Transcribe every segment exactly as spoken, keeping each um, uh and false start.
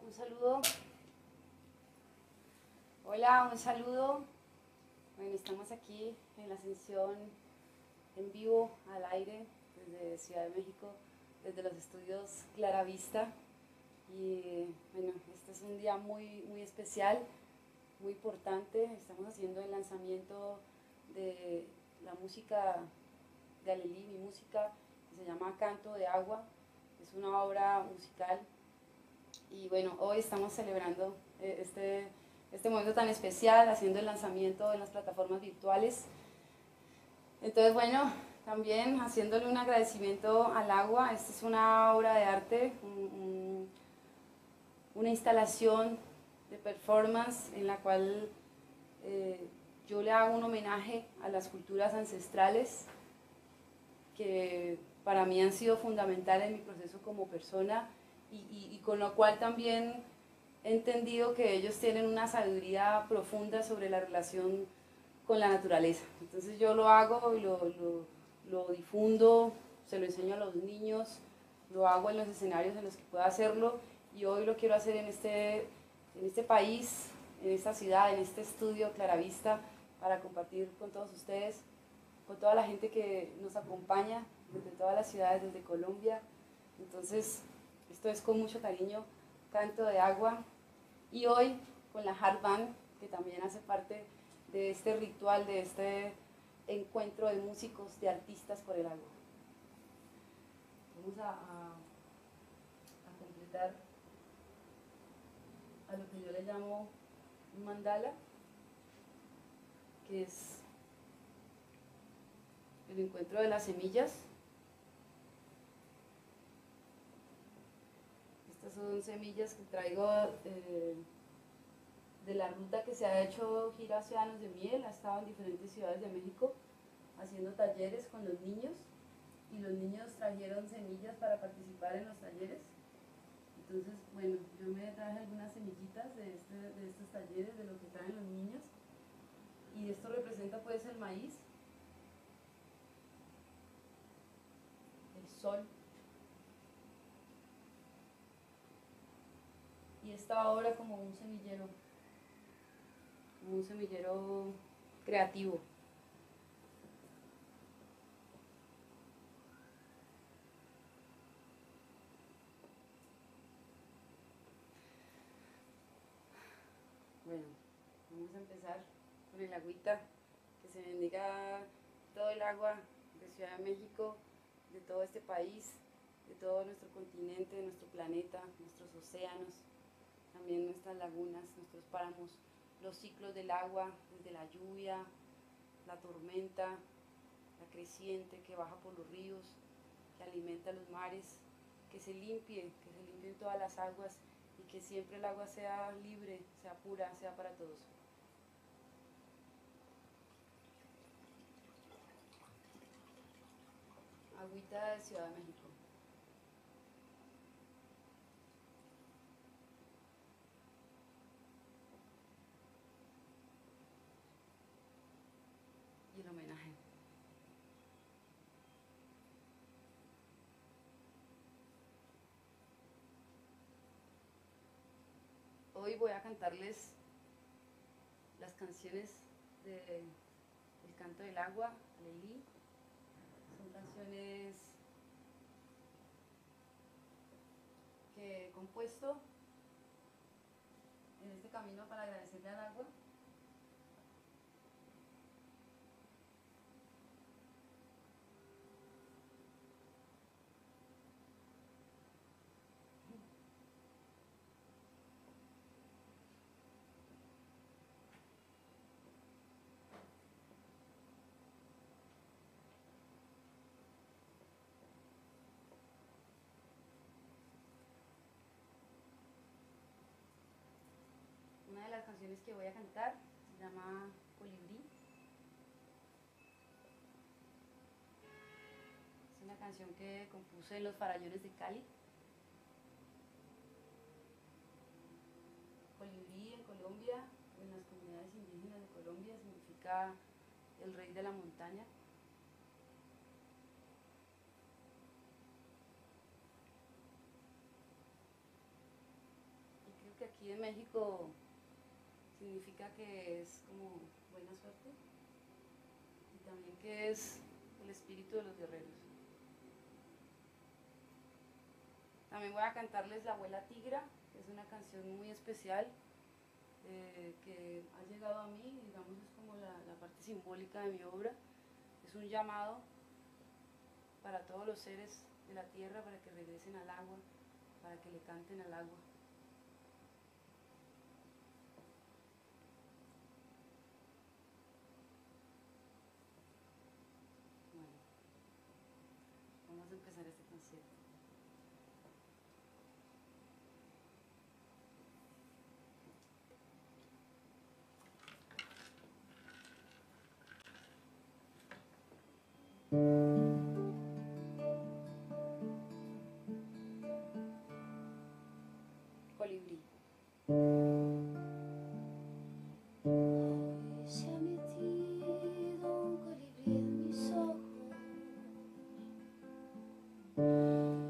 un saludo. Hola, un saludo. Bueno, estamos aquí en la Ascensión, en vivo, al aire, desde Ciudad de México, desde los estudios Claravista. Y bueno, este es un día muy, muy especial, muy importante. Estamos haciendo el lanzamiento de la música de Alelí, mi música, que se llama Canto de Agua. Es una obra musical. Y bueno, hoy estamos celebrando este, este momento tan especial, haciendo el lanzamiento en las plataformas virtuales. Entonces, bueno, también haciéndole un agradecimiento al agua. Esta es una obra de arte, un, un, una instalación de performance en la cual eh, yo le hago un homenaje a las culturas ancestrales que para mí han sido fundamentales en mi proceso como persona y, y, y con lo cual también he entendido que ellos tienen una sabiduría profunda sobre la relación con la naturaleza. Entonces yo lo hago y lo, lo, lo difundo, se lo enseño a los niños, lo hago en los escenarios en los que pueda hacerlo y hoy lo quiero hacer en este, en este país, en esta ciudad, en este estudio Claravista para compartir con todos ustedes, con toda la gente que nos acompaña desde todas las ciudades, desde Colombia. Entonces, esto es con mucho cariño, Canto de Agua. Y hoy con la Hard Band, que también hace parte de este ritual, de este encuentro de músicos, de artistas por el agua. Vamos a, a, a completar a lo que yo le llamo un mandala, que es el encuentro de las semillas. Estas son semillas que traigo eh, de la ruta que se ha hecho gira Océanos de Miel. Ha estado en diferentes ciudades de México haciendo talleres con los niños y los niños trajeron semillas para participar en los talleres. Entonces, bueno, yo me traje algunas semillitas de, este, de estos talleres, de lo que traen los niños, y esto representa pues el maíz, el sol, y esta obra como un semillero, como un semillero creativo. Bueno, vamos a empezar con el agüita, que se bendiga todo el agua de Ciudad de México, de todo este país, de todo nuestro continente, de nuestro planeta, nuestros océanos, también nuestras lagunas, nuestros páramos, los ciclos del agua, desde la lluvia, la tormenta, la creciente que baja por los ríos, que alimenta los mares, que se limpie, que se limpien todas las aguas y que siempre el agua sea libre, sea pura, sea para todos. Agüita de Ciudad de México. Y el homenaje. Hoy voy a cantarles las canciones de El Canto del Agua, Alelí. Son canciones que he compuesto en este camino para agradecerle al agua. Una de las canciones que voy a cantar se llama Colibrí. Es una canción que compuse en los Farallones de Cali. Colibrí en Colombia, en las comunidades indígenas de Colombia, significa el rey de la montaña. Y aquí de México significa que es como buena suerte y también que es el espíritu de los guerreros. También voy a cantarles La Abuela Tigra, que es una canción muy especial eh, que ha llegado a mí, digamos es como la, la parte simbólica de mi obra. Es un llamado para todos los seres de la tierra para que regresen al agua, para que le canten al agua. Bueno, vamos a empezar este concierto. Colibrí. Hoy se ha metido un colibrí en mis ojos.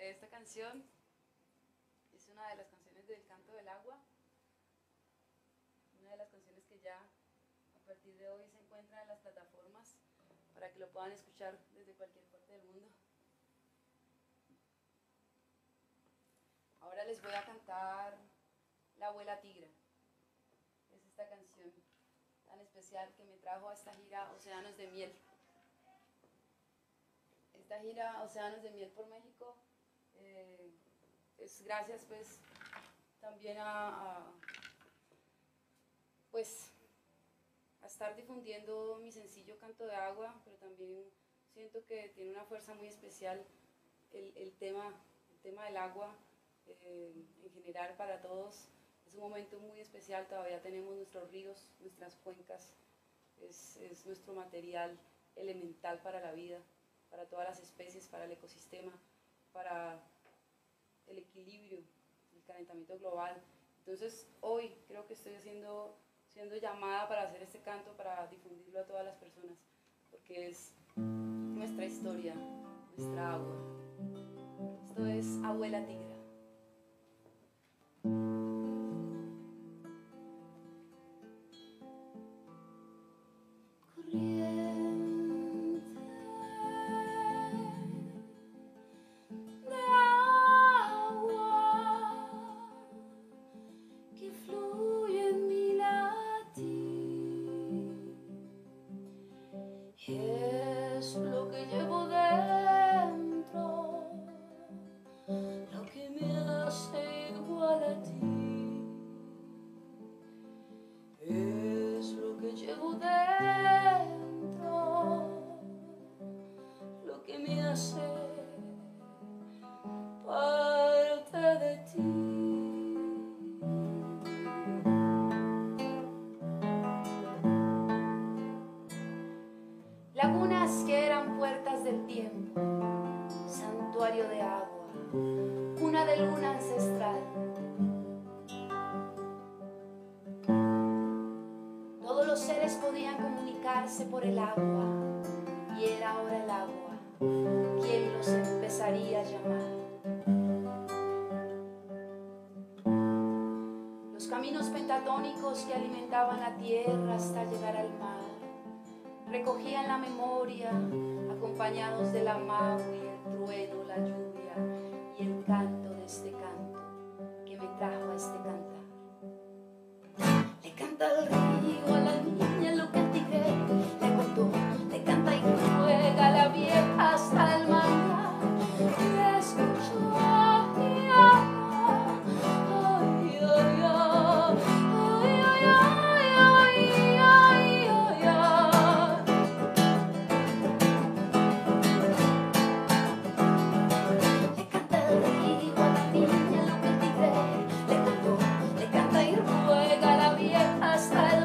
esta canción es una de las canciones del Canto del Agua, una de las canciones que ya a partir de hoy se encuentra en las plataformas para que lo puedan escuchar desde cualquier parte del mundo. Ahora les voy a cantar La Abuela Tigra. Es esta canción tan especial que me trajo a esta gira Océanos de Miel. Esta gira Océanos de Miel por México eh, es gracias pues también a, a, pues, a estar difundiendo mi sencillo Canto de Agua, pero también siento que tiene una fuerza muy especial el, el, tema, el tema del agua eh, en general para todos. Es un momento muy especial, todavía tenemos nuestros ríos, nuestras cuencas, es, es nuestro material elemental para la vida, para todas las especies, para el ecosistema, para el equilibrio, el calentamiento global. Entonces hoy creo que estoy haciendo, siendo llamada para hacer este canto, para difundirlo a todas las personas, porque es nuestra historia, nuestra agua. Esto es Abuela Tigra. Es lo que llevo dentro, lo que me hace igual a ti. Es lo que llevo dentro, lo que me hace parte de ti. Lagunas que eran puertas del tiempo, santuario de agua, cuna de luna ancestral. Todos los seres podían comunicarse por el agua, y era ahora el agua quien los empezaría a llamar. Los caminos pentatónicos que alimentaban la tierra hasta llegar al mar recogían la memoria, acompañados del amago y el trueno, la lluvia y el canto de este canto que me trajo a este cantar. Le canta el río a la niña lo que el tigre le contó, le canta y juega la vieja hasta el mar. Le escuchó, ay, ay, ay, ay, ay, ay, ay, ay, ay. Le canta el río a la niña lo que el tigre le contó, le canta y juega la vieja hasta el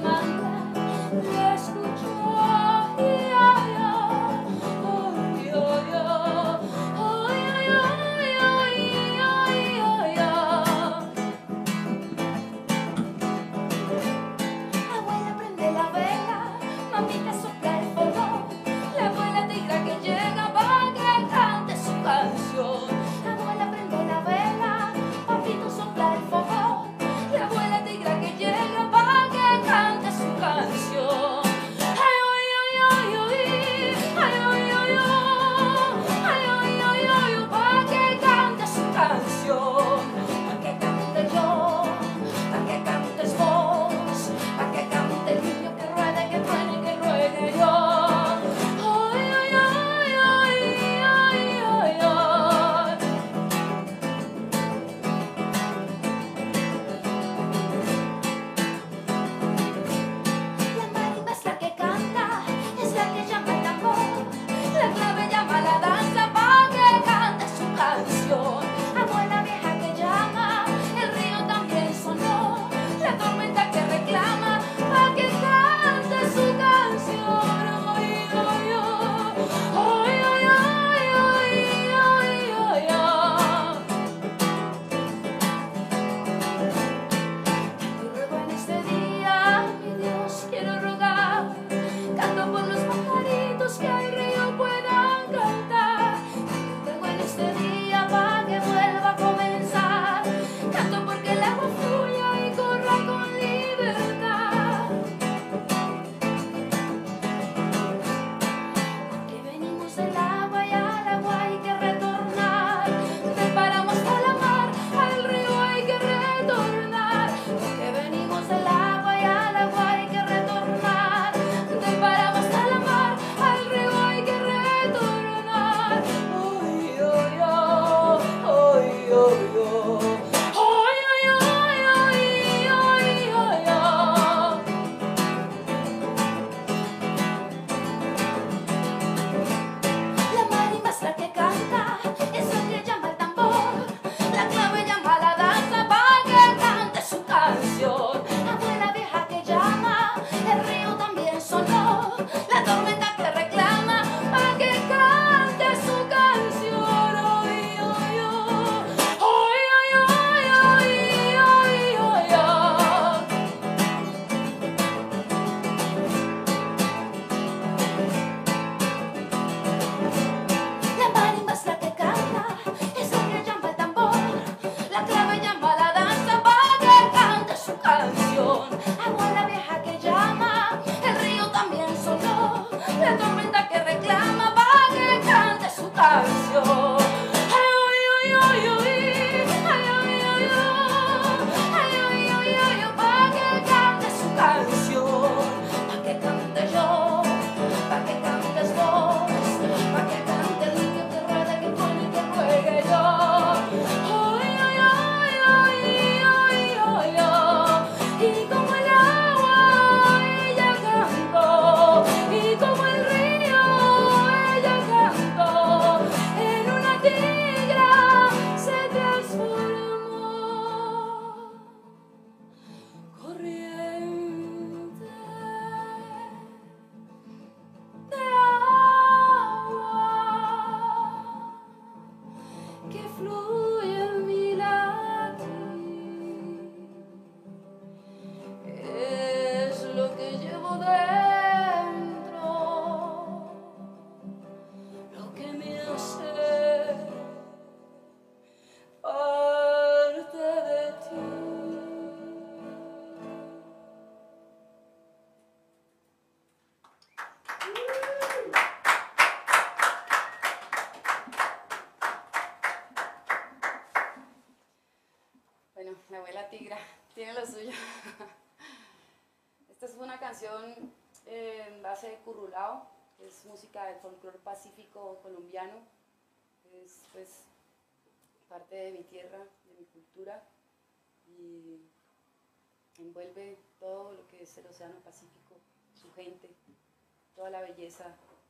tigra tiene lo suyo. Esta es una canción eh, en base de currulao, que es música del folclore pacífico colombiano. Es pues parte de mi tierra, de mi cultura, y envuelve todo lo que es el Océano Pacífico, su gente, toda la belleza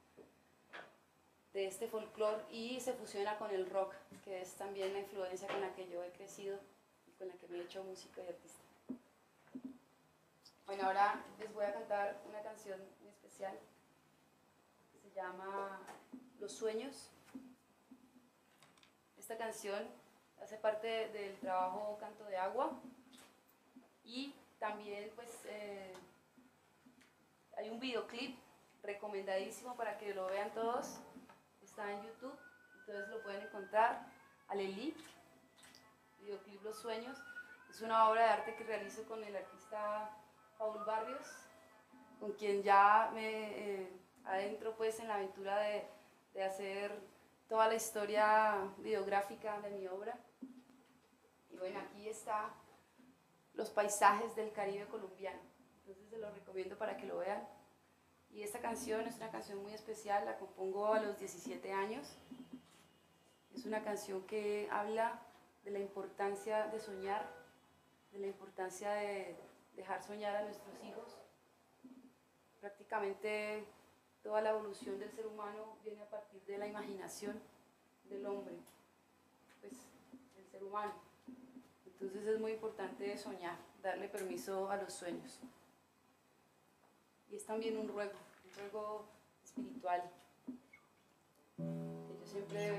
de este folclore, y se fusiona con el rock, que es también la influencia con la que yo he crecido y con la que me he hecho músico y artista. Bueno, ahora les voy a cantar una canción muy especial que se llama Los Sueños. Esta canción hace parte del trabajo Canto de Agua, y también pues eh, hay un videoclip recomendadísimo para que lo vean todos. Está en YouTube, entonces lo pueden encontrar. Alelí, videoclip Los Sueños. Es una obra de arte que realizo con el artista Paul Barrios, con quien ya me eh, adentro pues en la aventura de, de hacer toda la historia videográfica de mi obra. Y bueno, aquí está los paisajes del Caribe colombiano, entonces se los recomiendo para que lo vean. Y esta canción es una canción muy especial, la compongo a los diecisiete años. Es una canción que habla de la importancia de soñar, de la importancia de dejar soñar a nuestros hijos. Prácticamente toda la evolución del ser humano viene a partir de la imaginación del hombre, pues del ser humano. Entonces es muy importante soñar, darle permiso a los sueños. Y es también un ruego, un ruego espiritual. Yo siempre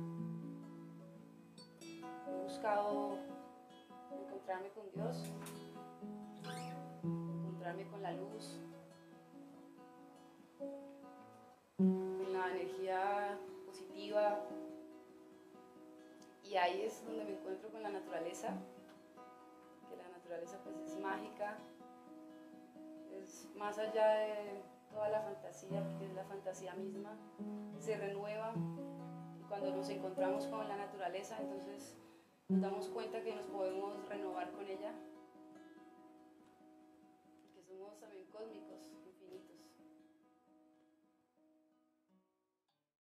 he buscado encontrarme con Dios, encontrarme con la luz, con la energía positiva. Y ahí es donde me encuentro con la naturaleza, que la naturaleza pues es mágica, es más allá de toda la fantasía, porque es la fantasía misma, se renueva, y cuando nos encontramos con la naturaleza, entonces nos damos cuenta que nos podemos renovar con ella, y que somos también cósmicos,